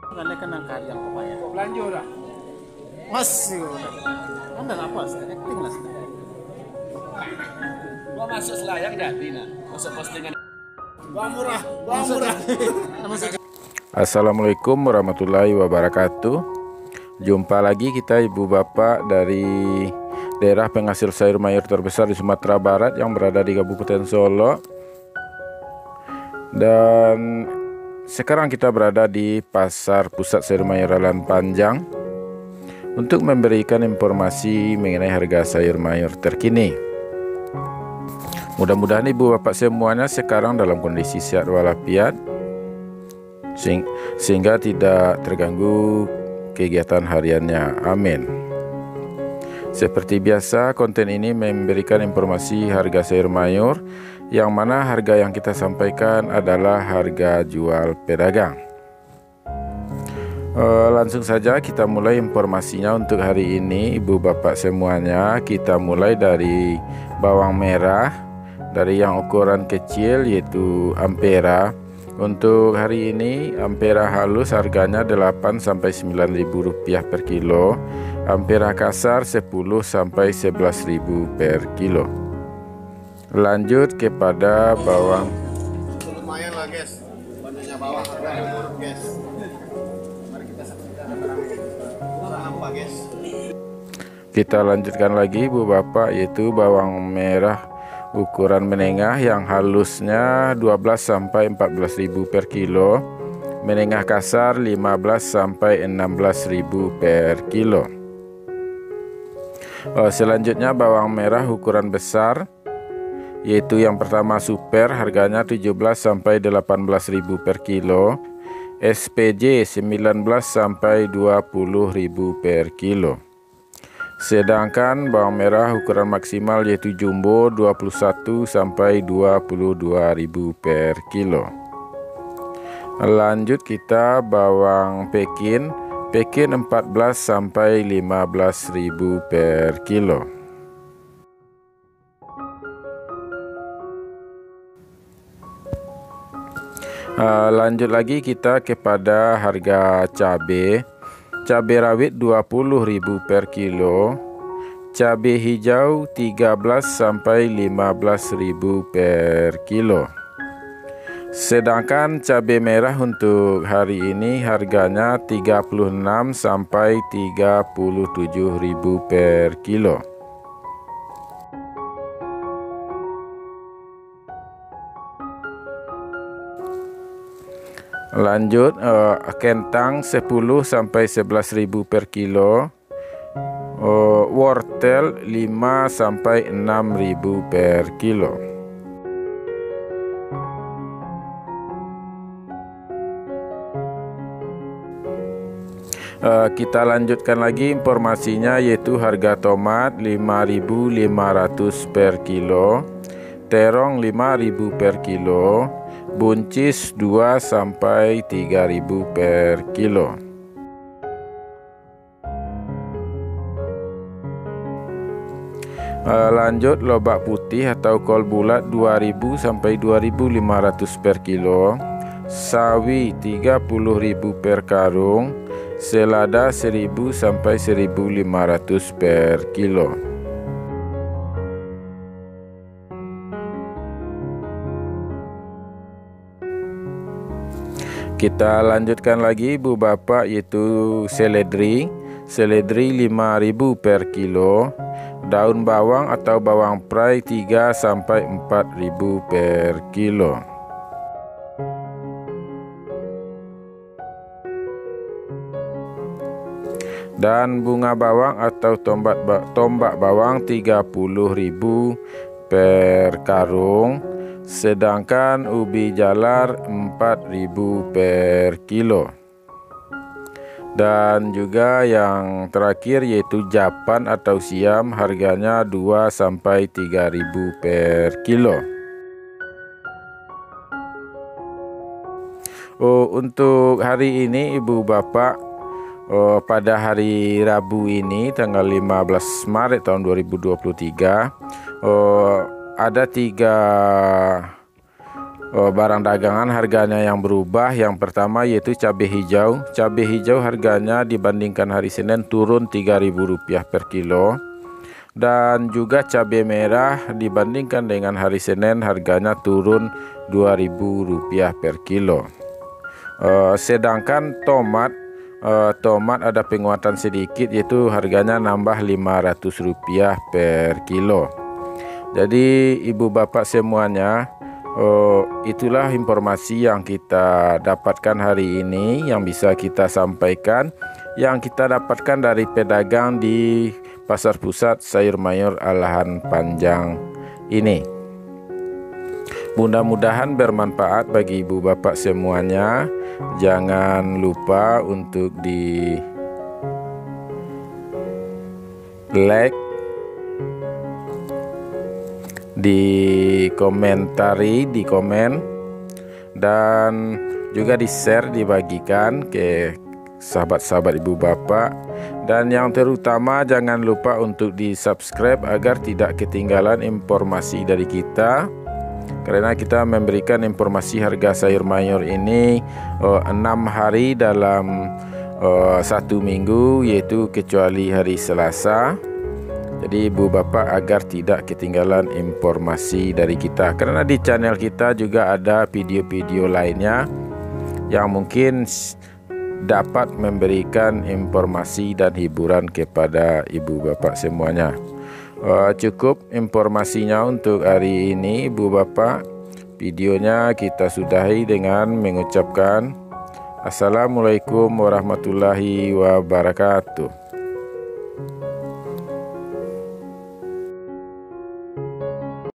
Kalian kan angkat yang pokoknya. Belanja dah. Masih Anda nggak puas, acting lah. Gua masuk selayang jadi nah. Masuk postingan. Bawang murah, bawang murah. Assalamualaikum warahmatullahi wabarakatuh. Jumpa lagi kita ibu bapak dari daerah penghasil sayur mayur terbesar di Sumatera Barat yang berada di Kabupaten Solo. Dan sekarang kita berada di Pasar Pusat Sayur Mayur Jalan Panjang untuk memberikan informasi mengenai harga sayur mayur terkini. Mudah-mudahan ibu bapak semuanya sekarang dalam kondisi sehat walafiat sehingga tidak terganggu kegiatan hariannya. Amin. Seperti biasa, konten ini memberikan informasi harga sayur mayur, yang mana harga yang kita sampaikan adalah harga jual pedagang. Langsung saja kita mulai informasinya untuk hari ini ibu bapak semuanya. Kita mulai dari bawang merah, dari yang ukuran kecil yaitu Ampera. Untuk hari ini Ampera halus harganya 8 sampai 9.000 rupiah per kilo. Ampera kasar 10 sampai 11.000 per kilo. Lanjut kepada bawang. Lumayan lah guys, bandingnya bawang harganya murah guys. Mari kita saksikan apa guys. Kita lanjutkan lagi ibu bapak, yaitu bawang merah ukuran menengah yang halusnya 12 sampai 14.000 per kilo, menengah kasar 15 sampai 16.000 per kilo. Selanjutnya bawang merah ukuran besar, yaitu yang pertama super, harganya 17 sampai 18.000 per kilo, SPJ 19 sampai 20.000 per kilo. Sedangkan bawang merah ukuran maksimal yaitu jumbo 21 sampai 22.000 per kilo. Lanjut kita bawang Pekin 14 sampai 15.000 per kilo. Lanjut lagi kita kepada harga cabai rawit 20.000 per kilo, cabai hijau 13 sampai 15.000 per kilo. Sedangkan cabai merah untuk hari ini harganya 36 sampai 37.000 per kilo. Lanjut kentang 10 sampai 11.000 per kilo, wortel 5 sampai 6.000 per kilo. Kita lanjutkan lagi informasinya, yaitu harga tomat 5.500 per kilo, terong 5.000 per kilo, buncis 2 sampai 3.000 per kilo. Lanjut lobak putih atau kol bulat 2.000 sampai 2.500 per kilo, sawi 30.000 per karung, selada 1.000 sampai 1.500 per kilo. Kita lanjutkan lagi ibu bapak, yaitu seledri 5.000 per kilo, daun bawang atau bawang prai 3 sampai 4.000 per kilo. Dan bunga bawang atau tombak bawang 30.000 per karung. Sedangkan ubi jalar 4.000 per kilo. Dan juga yang terakhir yaitu japan atau siam, harganya 2 sampai 3.000 per kilo. Untuk hari ini ibu bapak, pada hari Rabu ini tanggal 15 Maret tahun 2023, ada 3 barang dagangan harganya yang berubah. Yang pertama yaitu cabai hijau. Cabai hijau harganya dibandingkan hari Senin turun Rp3.000 per kilo. Dan juga cabai merah dibandingkan dengan hari Senin harganya turun Rp2.000 per kilo. Sedangkan tomat ada penguatan sedikit, yaitu harganya nambah Rp500 per kilo. Jadi ibu bapak semuanya, itulah informasi yang kita dapatkan hari ini, yang bisa kita sampaikan, yang kita dapatkan dari pedagang di Pasar Pusat Sayur Mayur Alahan Panjang ini. Mudah-mudahan bermanfaat bagi ibu bapak semuanya. Jangan lupa untuk di like, di komentari, di komen, dan juga di share, dibagikan ke sahabat-sahabat ibu bapak. Dan yang terutama jangan lupa untuk di subscribe agar tidak ketinggalan informasi dari kita, karena kita memberikan informasi harga sayur mayur ini 6 hari dalam 1 minggu, yaitu kecuali hari Selasa. Jadi ibu bapak agar tidak ketinggalan informasi dari kita, karena di channel kita juga ada video-video lainnya yang mungkin dapat memberikan informasi dan hiburan kepada ibu bapak semuanya. Cukup informasinya untuk hari ini ibu bapak. Videonya kita sudahi dengan mengucapkan Assalamualaikum warahmatullahi wabarakatuh.